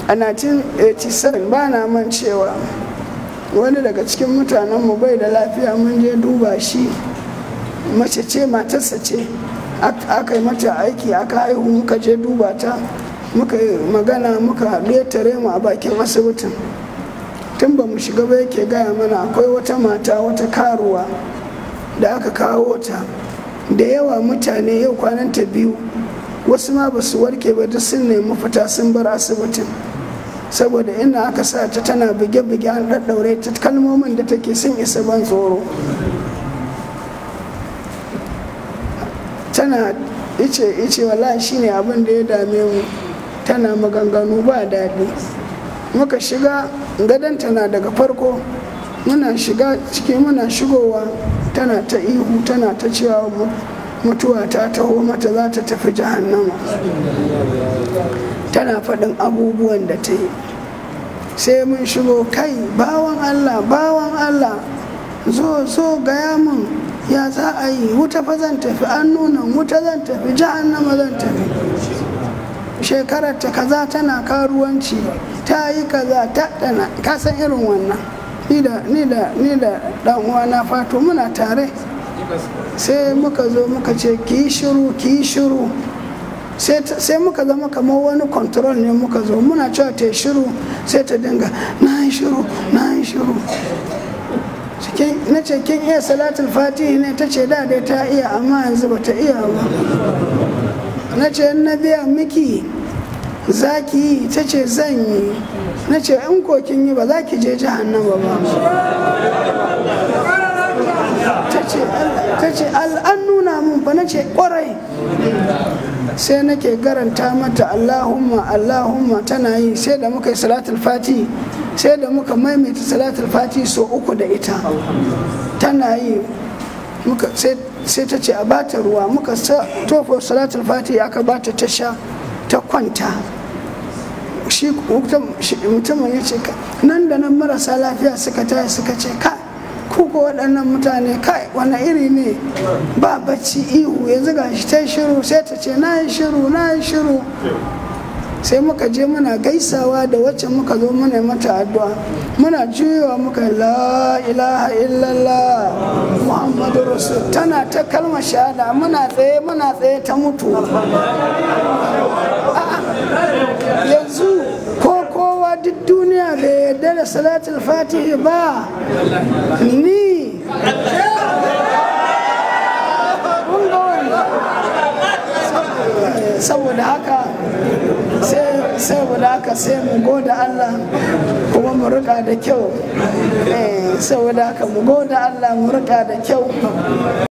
a 1987 ba na man cewa wani daga cikin mutanenmu bai da lafiya, mun je duba shi, mace ce matarsa ce, aka yi mata aiki aka haihu, muka je duba ta, muka yi magana, muka tare mu a bakin asibitin. Tun ba mu shiga ba yake gaya mana akwai wata mata, wata karuwa da aka kawo ta, da yawa mutane yau kwananta 2, wasu ma ba su warke ba, duk sun nemi fita sun bar asibitin, saboda ina aka sa ta tana buge-buge an ɗaɗɗaure ta, kalmomin da take sun isa ban tsoro. Tana ice wallahi shine abin da ya dame mu, tana maganganu ba daɗi. Muka shiga, gadon tana daga farko, muna shiga ciki, muna shigowa tana ta ihu, tana ta cewa mutuwa ta taho mata, za ta tafi jahannama, tana faɗin abubuwan da ta yi. Sai mun shigo, kai bawan Allah zo gaya mun ya za a yi, wuta fa zan tafi, an nuna wuta zan tafi, jahannama zan tafi, shekarar ta kaza tana karuwanci, ta yi kaza ta dana, ka san irin wannan. Ni da dan uwana Fatu muna tare. Sai muka zo muka ce ki yi shiru, sai muka zama kamar wani control ne. Muka zo muna cewa ta yi shiru, sai ta dinga na yi shiru. Na ce kin iya salatul fatihi ne? Ta ce da dai ta iya, amma yanzu ba ta iya ba. Na ce na biya miki za ki yi? Ta ce zan yi. Na ce in ko kin yi ba za ki je jahannama ba. Ta ce an nuna mun ba. Na ce kwarai. Sai nake garanta mata Allahumma tana yi. Sai da muka yi salatul fatihi, sai da muka maimaita salatul fatihi so 3 da ita, tana yi. Sai ta ce a bata ruwa, muka tofa salatul fatihi aka bata ta sha, ta kwanta. Shi mutumin ya ce nan da nan marasa lafiya suka taya suka ce ka kuka waɗannan mutane kai wani iri ne, ba bacci ihu, yanzu ga shi ta shiru. Sai ta ce na yi shiru. Sai muka je muna gaisawa da wacce muka zo muna mata addu'a, muna juyowa muka la ilaha illallah Muhammadu Rasul, tana ta kalmar shahada, muna tsaye ta mutu. Yanzu ko kowa duk duniya bai yarda da salatul fatihi ba, ni saboda haka sai mu goda Allah kuma mu rika da kyau. Saboda haka mu goda Allah mu rika da kyau.